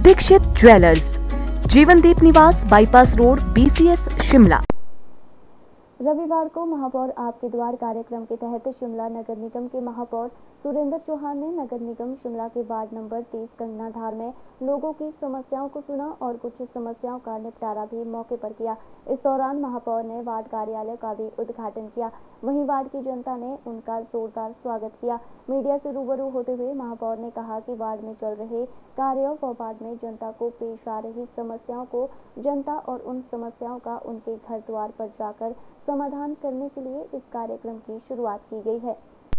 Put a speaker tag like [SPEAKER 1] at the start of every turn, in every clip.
[SPEAKER 1] Dixit jewellers, जीवनदीप निवास, bypass road, BCS, Shimla.
[SPEAKER 2] रविवार को महापौर आपके द्वार कार्यक्रम के तहत शिमला नगर निगम के महापौर सुरेंद्र चौहान ने नगर निगम शिमला के वार्ड नंबर 30 कंगनाधार में लोगों की समस्याओं को सुना और कुछ समस्याओं का निपटारा भी मौके पर किया। इस दौरान महापौर ने वार्ड कार्यालय का भी उद्घाटन किया। वहीं वार्ड की जनता ने उनका जोरदार स्वागत किया। मीडिया से रूबरू होते हुए महापौर ने कहा कि वार्ड में चल रहे कार्यों व वार्ड में जनता को पेश आ रही समस्याओं को जनता और उन समस्याओं का उनके घर द्वार पर जाकर समाधान करने के लिए इस कार्यक्रम की शुरुआत की गई है।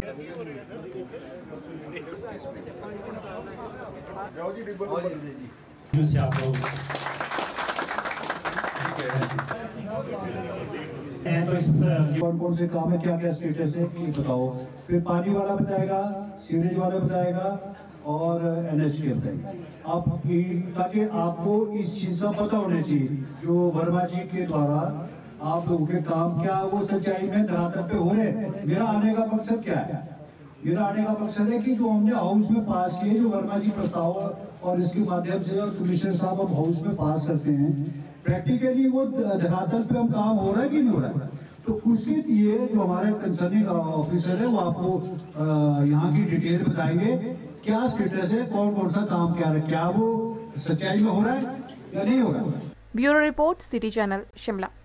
[SPEAKER 3] कौन से काम है, क्या क्या स्टेटस है, ये बताओ। फिर पानी वाला बताएगा, सीवरेज वाला बताएगा और NH के बताएगा। आप ताकि आपको इस चीज का पता होना चाहिए जो वर्मा जी के द्वारा आप लोगों के काम क्या वो सच्चाई में धरातल पे हो रहे हैं। मेरा आने का मकसद क्या है? मेरा आने का मकसद है कि जो हमने हाउस में पास किए, जो वर्मा जी प्रस्ताव और इसके माध्यम से कमिश्नर साहब हम हाउस में पास करते हैं, प्रैक्टिकली वो धरातल पे हम काम हो रहा है कि नहीं हो रहा है। तो उसके लिए जो हमारे कंसर्निंग ऑफिसर है वो आपको यहाँ की डिटेल बताएंगे, क्या स्टेटस है, कौन कौन सा काम क्या वो सच्चाई में हो रहा है या नहीं हो रहा है।
[SPEAKER 1] Bureau report, city channel, Shimla.